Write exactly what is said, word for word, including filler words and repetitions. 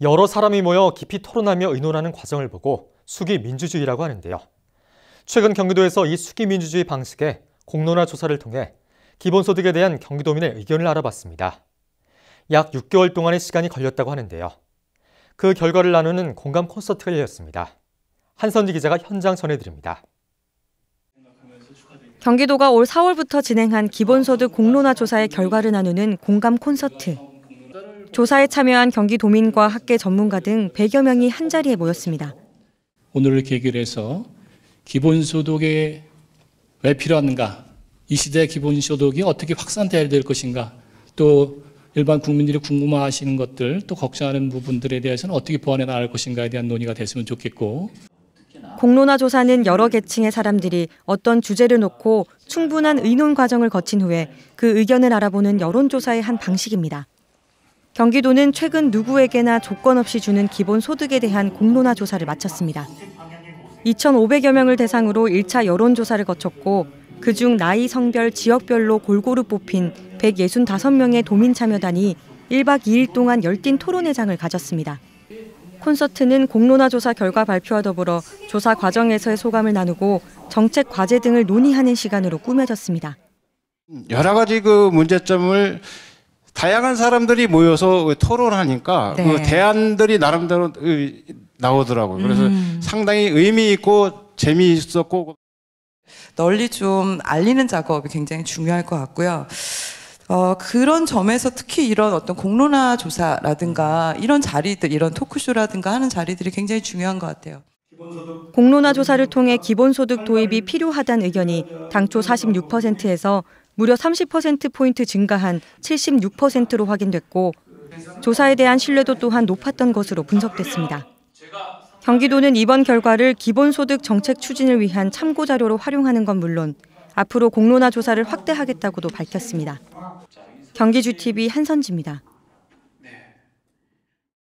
여러 사람이 모여 깊이 토론하며 의논하는 과정을 보고 수기 민주주의라고 하는데요. 최근 경기도에서 이 수기 민주주의 방식의 공론화 조사를 통해 기본소득에 대한 경기도민의 의견을 알아봤습니다. 약 육 개월 동안의 시간이 걸렸다고 하는데요. 그 결과를 나누는 공감 콘서트가 열렸습니다. 한선지 기자가 현장 전해드립니다. 경기도가 올 사월부터 진행한 기본소득 공론화 조사의 결과를 나누는 공감 콘서트. 조사에 참여한 경기도민과 학계 전문가 등 백여 명이 한자리에 모였습니다. 오늘을 계기로 해서 기본소득이 왜 필요한가, 이 시대의 기본소득이 어떻게 확산돼야 될 것인가, 또 일반 국민들이 궁금해하시는 것들, 또 걱정하는 부분들에 대해서는 어떻게 보완해 나갈 것인가에 대한 논의가 됐으면 좋겠고. 공론화 조사는 여러 계층의 사람들이 어떤 주제를 놓고 충분한 의논 과정을 거친 후에 그 의견을 알아보는 여론조사의 한 방식입니다. 경기도는 최근 누구에게나 조건 없이 주는 기본소득에 대한 공론화 조사를 마쳤습니다. 이천오백여 명을 대상으로 일 차 여론조사를 거쳤고 그중 나이, 성별, 지역별로 골고루 뽑힌 백육십오 명의 도민 참여단이 일 박 이 일 동안 열띤 토론회장을 가졌습니다. 콘서트는 공론화 조사 결과 발표와 더불어 조사 과정에서의 소감을 나누고 정책 과제 등을 논의하는 시간으로 꾸며졌습니다. 여러 가지 그 문제점을 다양한 사람들이 모여서 토론하니까 네. 그 대안들이 나름대로 나오더라고요. 그래서 음. 상당히 의미 있고 재미있었고 널리 좀 알리는 작업이 굉장히 중요할 것 같고요. 어, 그런 점에서 특히 이런 어떤 공론화 조사라든가 이런 자리들, 이런 토크쇼라든가 하는 자리들이 굉장히 중요한 것 같아요. 공론화 조사를 통해 기본소득 도입이 필요하다는 의견이 당초 사십육 퍼센트에서 무려 삼십 퍼센트포인트 증가한 칠십육 퍼센트로 확인됐고 조사에 대한 신뢰도 또한 높았던 것으로 분석됐습니다. 경기도는 이번 결과를 기본소득 정책 추진을 위한 참고자료로 활용하는 건 물론 앞으로 공론화 조사를 확대하겠다고도 밝혔습니다. 경기주티비 한선지입니다.